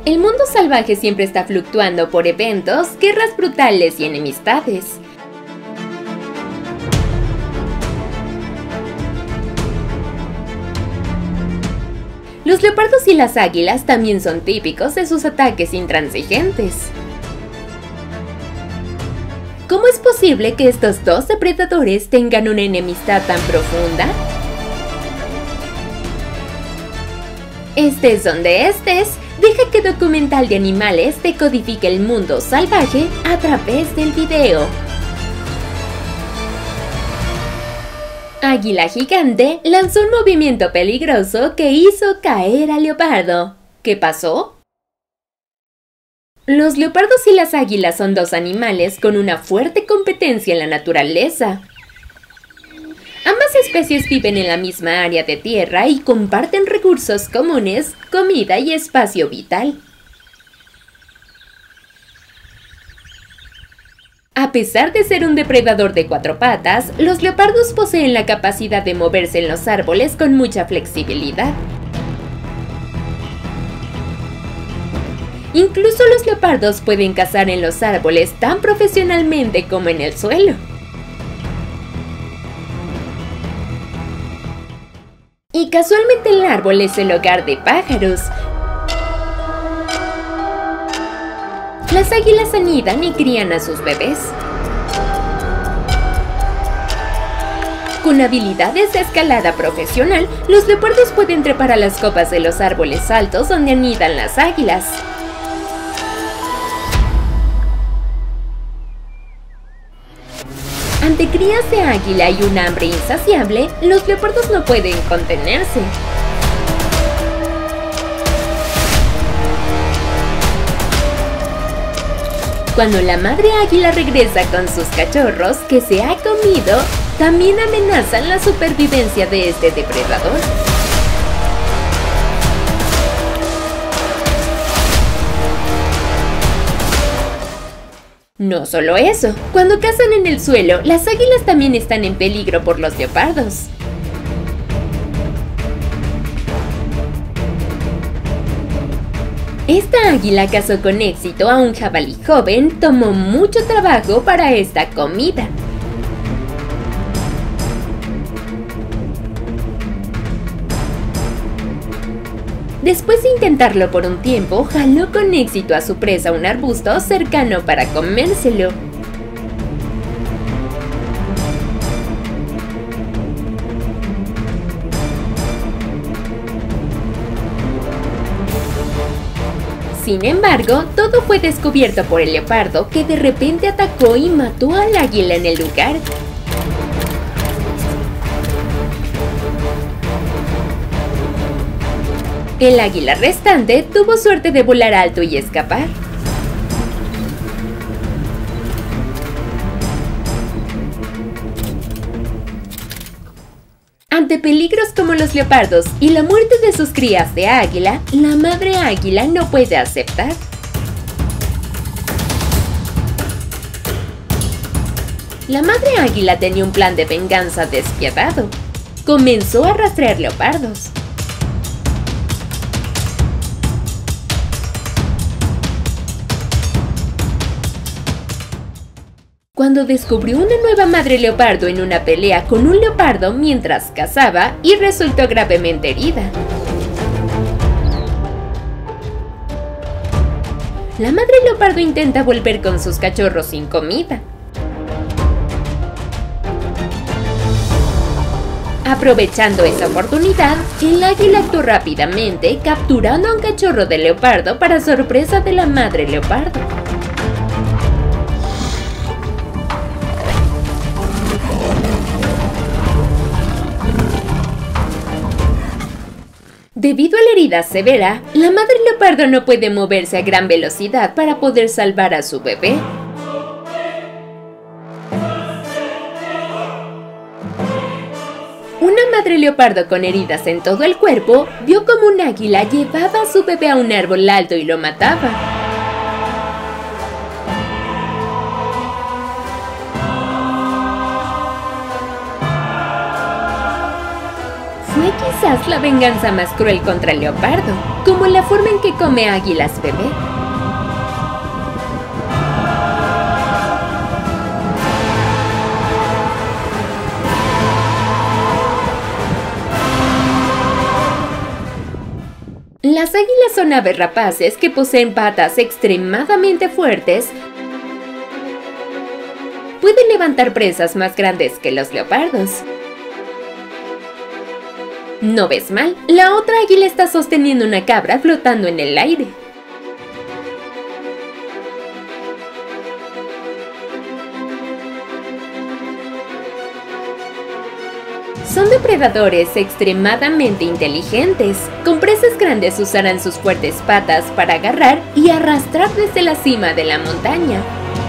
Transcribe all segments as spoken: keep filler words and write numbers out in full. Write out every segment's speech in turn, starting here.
El mundo salvaje siempre está fluctuando por eventos, guerras brutales y enemistades. Los leopardos y las águilas también son típicos de sus ataques intransigentes. ¿Cómo es posible que estos dos depredadores tengan una enemistad tan profunda? Estés donde estés, deja que Documental de Animales te codifique el mundo salvaje a través del video. Águila gigante lanzó un movimiento peligroso que hizo caer al leopardo. ¿Qué pasó? Los leopardos y las águilas son dos animales con una fuerte competencia en la naturaleza. Ambas especies viven en la misma área de tierra y comparten recursos comunes, comida y espacio vital. A pesar de ser un depredador de cuatro patas, los leopardos poseen la capacidad de moverse en los árboles con mucha flexibilidad. Incluso los leopardos pueden cazar en los árboles tan profesionalmente como en el suelo. Y casualmente el árbol es el hogar de pájaros. Las águilas anidan y crían a sus bebés. Con habilidades de escalada profesional, los leopardos pueden trepar a las copas de los árboles altos donde anidan las águilas. Ante crías de águila y un hambre insaciable, los leopardos no pueden contenerse. Cuando la madre águila regresa con sus cachorros que se ha comido, también amenazan la supervivencia de este depredador. No solo eso, cuando cazan en el suelo, las águilas también están en peligro por los leopardos. Esta águila cazó con éxito a un jabalí joven, tomó mucho trabajo para esta comida. Después de intentarlo por un tiempo, jaló con éxito a su presa a un arbusto cercano para comérselo. Sin embargo, todo fue descubierto por el leopardo, que de repente atacó y mató al águila en el lugar. El águila restante tuvo suerte de volar alto y escapar. Ante peligros como los leopardos y la muerte de sus crías de águila, la madre águila no puede aceptar. La madre águila tenía un plan de venganza despiadado. Comenzó a rastrear leopardos. Cuando descubrió una nueva madre leopardo en una pelea con un leopardo mientras cazaba y resultó gravemente herida. La madre leopardo intenta volver con sus cachorros sin comida. Aprovechando esa oportunidad, el águila actuó rápidamente, capturando a un cachorro de leopardo para sorpresa de la madre leopardo. Debido a la herida severa, la madre leopardo no puede moverse a gran velocidad para poder salvar a su bebé. Una madre leopardo con heridas en todo el cuerpo vio como un águila llevaba a su bebé a un árbol alto y lo mataba. Fue quizás la venganza más cruel contra el leopardo, como la forma en que come águilas bebé. Las águilas son aves rapaces que poseen patas extremadamente fuertes. Pueden levantar presas más grandes que los leopardos. No ves mal, la otra águila está sosteniendo una cabra flotando en el aire. Son depredadores extremadamente inteligentes. Con presas grandes usarán sus fuertes patas para agarrar y arrastrar desde la cima de la montaña.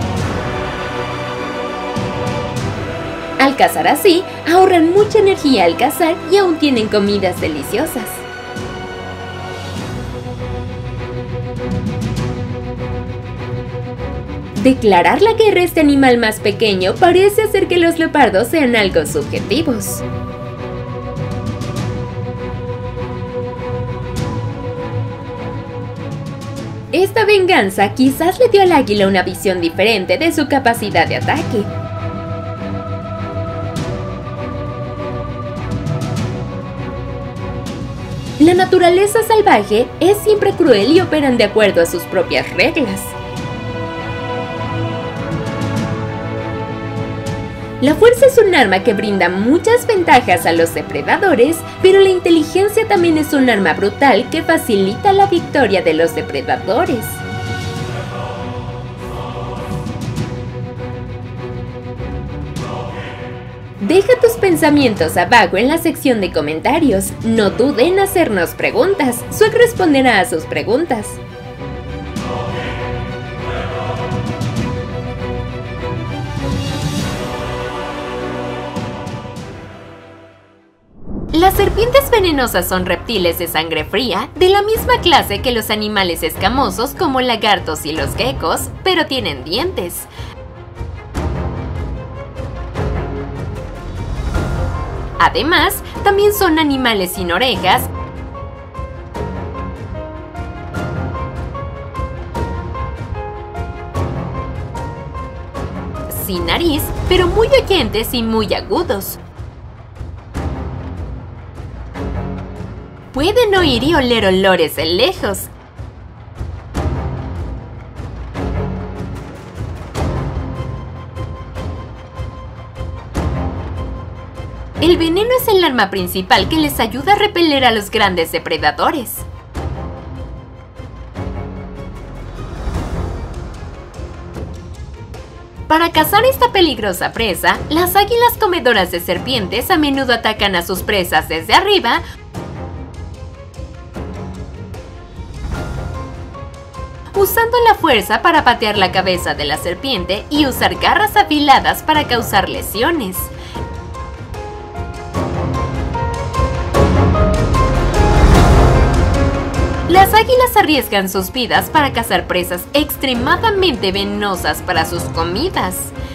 Al cazar así, ahorran mucha energía al cazar y aún tienen comidas deliciosas. Declarar la guerra a este animal más pequeño parece hacer que los leopardos sean algo subjetivos. Esta venganza quizás le dio al águila una visión diferente de su capacidad de ataque. La naturaleza salvaje es siempre cruel y operan de acuerdo a sus propias reglas. La fuerza es un arma que brinda muchas ventajas a los depredadores, pero la inteligencia también es un arma brutal que facilita la victoria de los depredadores. Deja tus pensamientos abajo en la sección de comentarios. No duden en hacernos preguntas. Swag responderá a sus preguntas. Las serpientes venenosas son reptiles de sangre fría, de la misma clase que los animales escamosos como lagartos y los geckos, pero tienen dientes. Además, también son animales sin orejas, sin nariz, pero muy oyentes y muy agudos. Pueden oír y oler olores de lejos. El veneno es el arma principal que les ayuda a repeler a los grandes depredadores. Para cazar esta peligrosa presa, las águilas comedoras de serpientes a menudo atacan a sus presas desde arriba usando la fuerza para patear la cabeza de la serpiente y usar garras afiladas para causar lesiones. Las águilas arriesgan sus vidas para cazar presas extremadamente venenosas para sus comidas.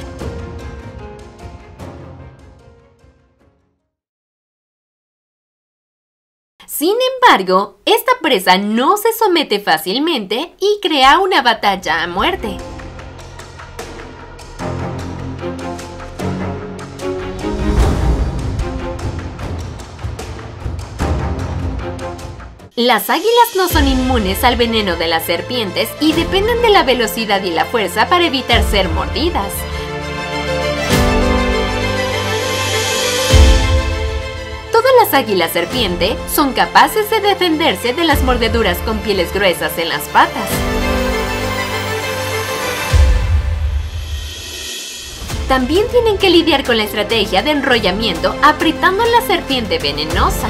Sin embargo, esta presa no se somete fácilmente y crea una batalla a muerte. Las águilas no son inmunes al veneno de las serpientes y dependen de la velocidad y la fuerza para evitar ser mordidas. Todas las águilas serpiente son capaces de defenderse de las mordeduras con pieles gruesas en las patas. También tienen que lidiar con la estrategia de enrollamiento apretando a la serpiente venenosa.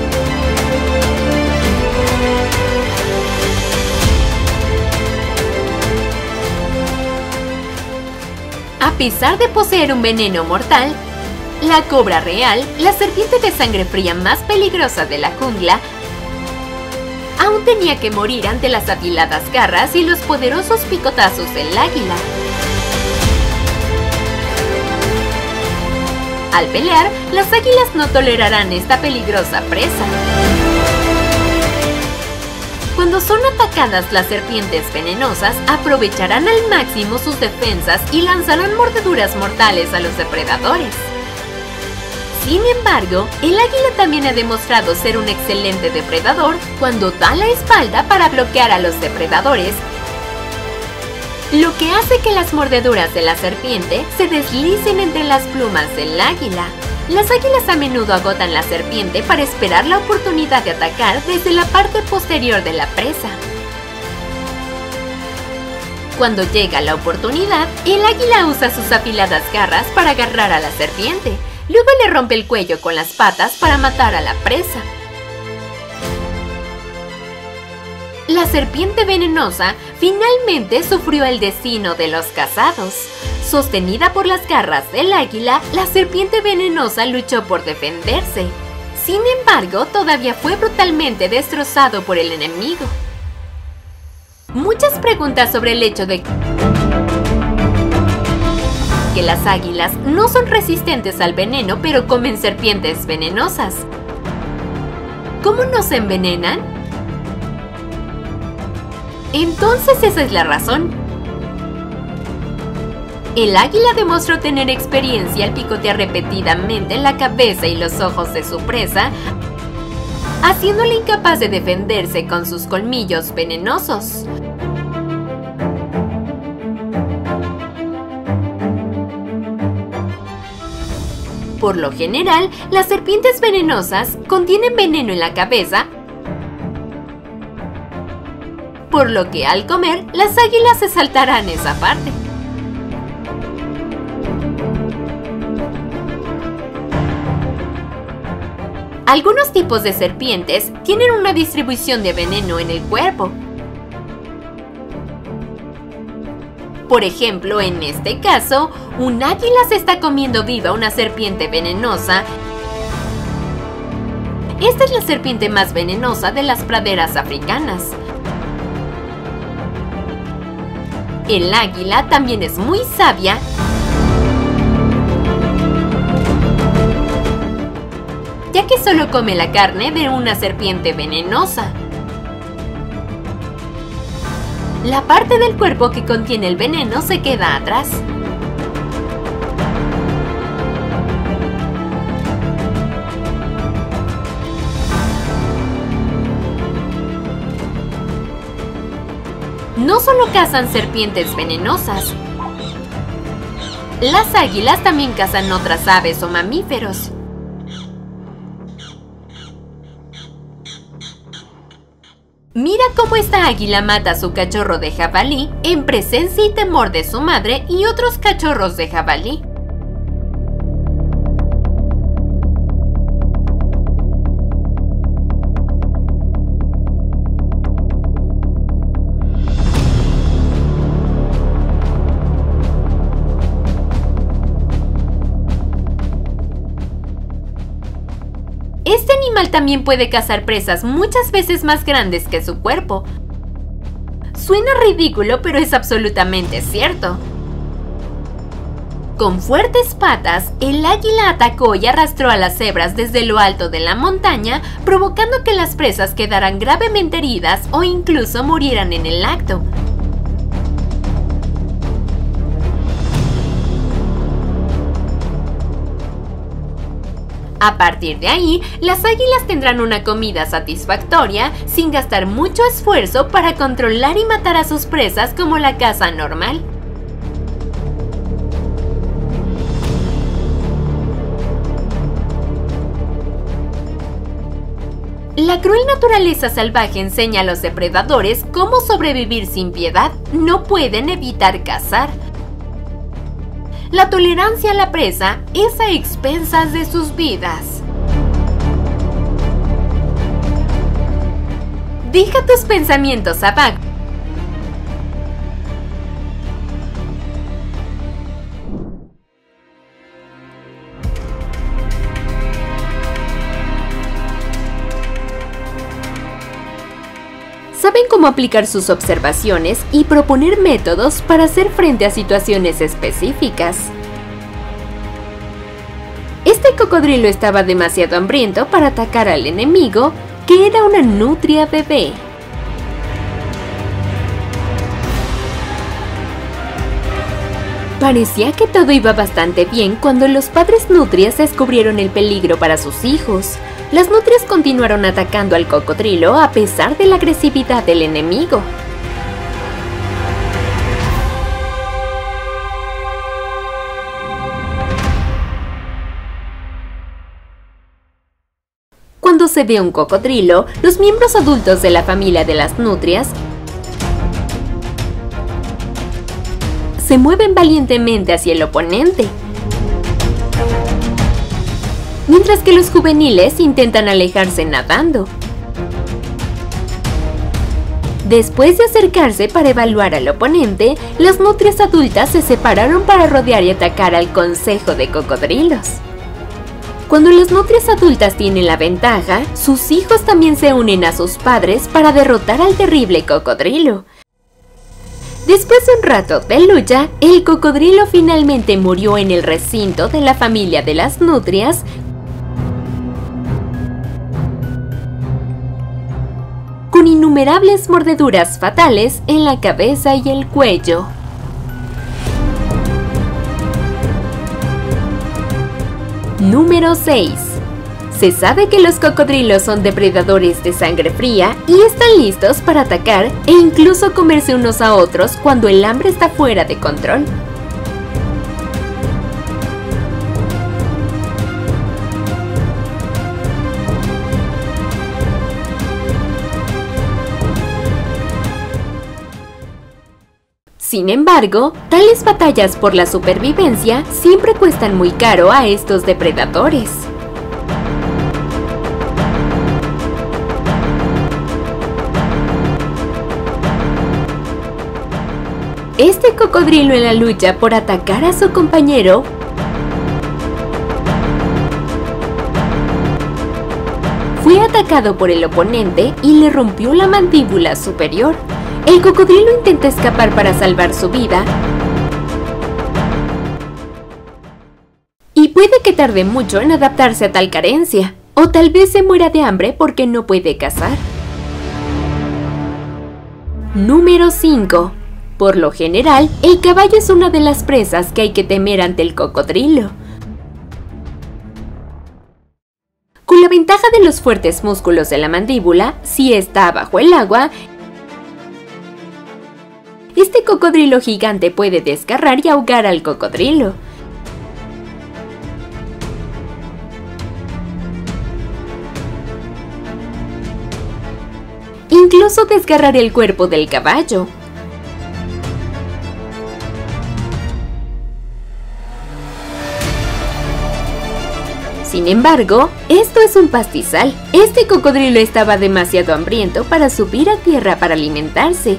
A pesar de poseer un veneno mortal, la cobra real, la serpiente de sangre fría más peligrosa de la jungla, aún tenía que morir ante las afiladas garras y los poderosos picotazos del águila. Al pelear, las águilas no tolerarán esta peligrosa presa. Cuando son atacadas las serpientes venenosas, aprovecharán al máximo sus defensas y lanzarán mordeduras mortales a los depredadores. Sin embargo, el águila también ha demostrado ser un excelente depredador cuando da la espalda para bloquear a los depredadores, lo que hace que las mordeduras de la serpiente se deslicen entre las plumas del águila. Las águilas a menudo agotan la serpiente para esperar la oportunidad de atacar desde la parte posterior de la presa. Cuando llega la oportunidad, el águila usa sus afiladas garras para agarrar a la serpiente. Luego le rompe el cuello con las patas para matar a la presa. La serpiente venenosa finalmente sufrió el destino de los cazados. Sostenida por las garras del águila, la serpiente venenosa luchó por defenderse. Sin embargo, todavía fue brutalmente destrozado por el enemigo. Muchas preguntas sobre el hecho de que las águilas no son resistentes al veneno, pero comen serpientes venenosas. ¿Cómo no se envenenan? Entonces esa es la razón. El águila demostró tener experiencia al picotear repetidamente la cabeza y los ojos de su presa, haciéndole incapaz de defenderse con sus colmillos venenosos. Por lo general, las serpientes venenosas contienen veneno en la cabeza, por lo que al comer, las águilas se saltarán esa parte. Algunos tipos de serpientes tienen una distribución de veneno en el cuerpo. Por ejemplo, en este caso, un águila se está comiendo viva una serpiente venenosa. Esta es la serpiente más venenosa de las praderas africanas. El águila también es muy sabia ya que solo come la carne de una serpiente venenosa. La parte del cuerpo que contiene el veneno se queda atrás. No solo cazan serpientes venenosas, las águilas también cazan otras aves o mamíferos. Mira cómo esta águila mata a su cachorro de jabalí en presencia y temor de su madre y otros cachorros de jabalí. Este animal también puede cazar presas muchas veces más grandes que su cuerpo. Suena ridículo, pero es absolutamente cierto. Con fuertes patas, el águila atacó y arrastró a las cebras desde lo alto de la montaña, provocando que las presas quedaran gravemente heridas o incluso murieran en el acto. A partir de ahí, las águilas tendrán una comida satisfactoria sin gastar mucho esfuerzo para controlar y matar a sus presas como la caza normal. La cruel naturaleza salvaje enseña a los depredadores cómo sobrevivir sin piedad. No pueden evitar cazar. La tolerancia a la presa es a expensas de sus vidas. Deja tus pensamientos abajo. Saben cómo aplicar sus observaciones y proponer métodos para hacer frente a situaciones específicas. Este cocodrilo estaba demasiado hambriento para atacar al enemigo, que era una nutria bebé. Parecía que todo iba bastante bien cuando los padres nutrias descubrieron el peligro para sus hijos. Las nutrias continuaron atacando al cocodrilo a pesar de la agresividad del enemigo. Cuando se ve un cocodrilo, los miembros adultos de la familia de las nutrias se mueven valientemente hacia el oponente, mientras que los juveniles intentan alejarse nadando. Después de acercarse para evaluar al oponente, las nutrias adultas se separaron para rodear y atacar al consejo de cocodrilos. Cuando las nutrias adultas tienen la ventaja, sus hijos también se unen a sus padres para derrotar al terrible cocodrilo. Después de un rato de lucha, el cocodrilo finalmente murió en el recinto de la familia de las nutrias, con innumerables mordeduras fatales en la cabeza y el cuello. Número seis. Se sabe que los cocodrilos son depredadores de sangre fría y están listos para atacar e incluso comerse unos a otros cuando el hambre está fuera de control. Sin embargo, tales batallas por la supervivencia siempre cuestan muy caro a estos depredadores. Este cocodrilo en la lucha por atacar a su compañero fue atacado por el oponente y le rompió la mandíbula superior. El cocodrilo intenta escapar para salvar su vida y puede que tarde mucho en adaptarse a tal carencia, o tal vez se muera de hambre porque no puede cazar. Número cinco. Por lo general, el caballo es una de las presas que hay que temer ante el cocodrilo. Con la ventaja de los fuertes músculos de la mandíbula, si está bajo el agua, este cocodrilo gigante puede desgarrar y ahogar al cocodrilo. Incluso desgarrar el cuerpo del caballo. Sin embargo, esto es un pastizal. Este cocodrilo estaba demasiado hambriento para subir a tierra para alimentarse.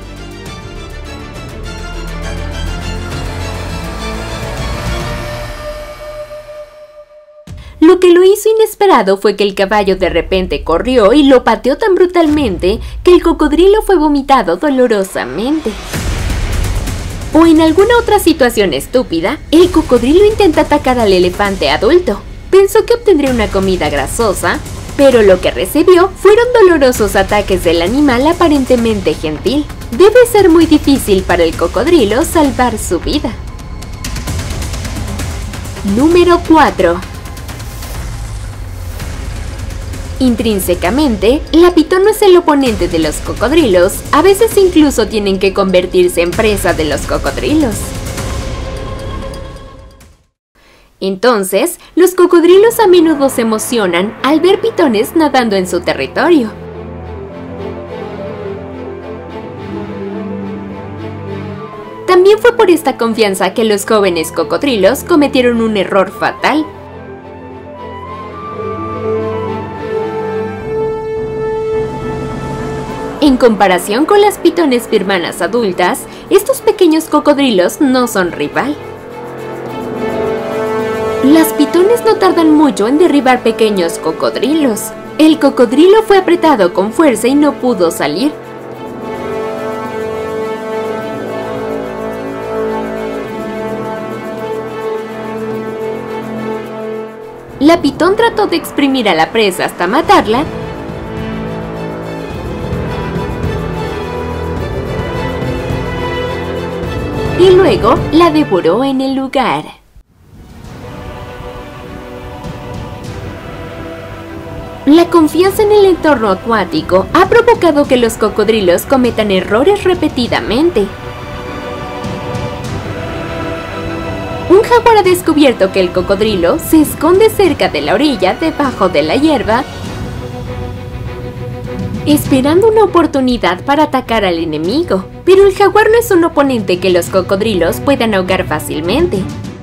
Lo que lo hizo inesperado fue que el caballo de repente corrió y lo pateó tan brutalmente que el cocodrilo fue vomitado dolorosamente. O en alguna otra situación estúpida, el cocodrilo intenta atacar al elefante adulto. Pensó que obtendría una comida grasosa, pero lo que recibió fueron dolorosos ataques del animal aparentemente gentil. Debe ser muy difícil para el cocodrilo salvar su vida. Número cuatro. Intrínsecamente, la pitón no es el oponente de los cocodrilos, a veces incluso tienen que convertirse en presa de los cocodrilos. Entonces, los cocodrilos a menudo se emocionan al ver pitones nadando en su territorio. También fue por esta confianza que los jóvenes cocodrilos cometieron un error fatal. En comparación con las pitones birmanas adultas, estos pequeños cocodrilos no son rival. Las pitones no tardan mucho en derribar pequeños cocodrilos. El cocodrilo fue apretado con fuerza y no pudo salir. La pitón trató de exprimir a la presa hasta matarla, y luego la devoró en el lugar. La confianza en el entorno acuático ha provocado que los cocodrilos cometan errores repetidamente. Un jaguar ha descubierto que el cocodrilo se esconde cerca de la orilla, debajo de la hierba, esperando una oportunidad para atacar al enemigo. Pero el jaguar no es un oponente que los cocodrilos puedan ahogar fácilmente.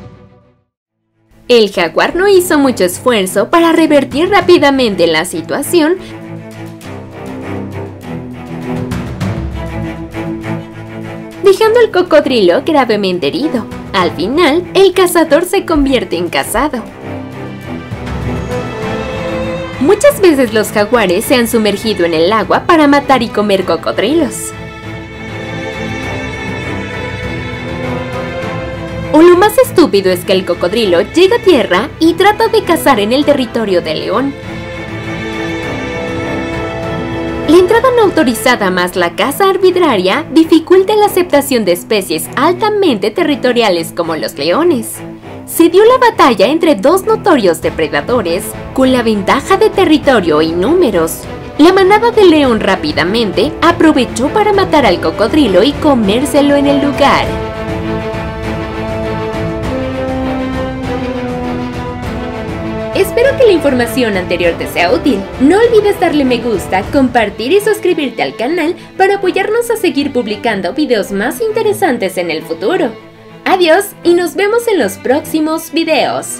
El jaguar no hizo mucho esfuerzo para revertir rápidamente la situación, dejando al cocodrilo gravemente herido. Al final, el cazador se convierte en cazado. Muchas veces los jaguares se han sumergido en el agua para matar y comer cocodrilos. O lo más estúpido es que el cocodrilo llega a tierra y trata de cazar en el territorio del león. La entrada no autorizada más la caza arbitraria dificulta la aceptación de especies altamente territoriales como los leones. Se dio la batalla entre dos notorios depredadores con la ventaja de territorio y números. La manada de león rápidamente aprovechó para matar al cocodrilo y comérselo en el lugar. Espero que la información anterior te sea útil. No olvides darle me gusta, compartir y suscribirte al canal para apoyarnos a seguir publicando videos más interesantes en el futuro. Adiós y nos vemos en los próximos videos.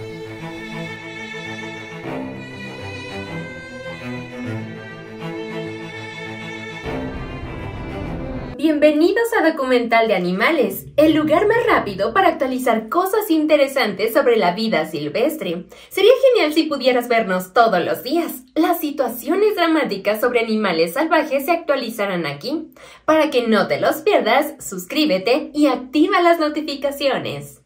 Bienvenidos a Documental de Animales, el lugar más rápido para actualizar cosas interesantes sobre la vida silvestre. Sería genial si pudieras vernos todos los días. Las situaciones dramáticas sobre animales salvajes se actualizarán aquí. Para que no te los pierdas, suscríbete y activa las notificaciones.